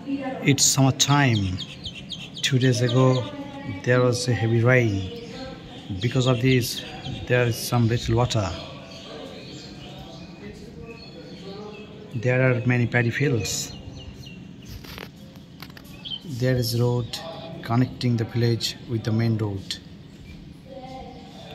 It's summertime. 2 days ago there was a heavy rain. Because of this, there is some little water. There are many paddy fields. There is road connecting the village with the main road.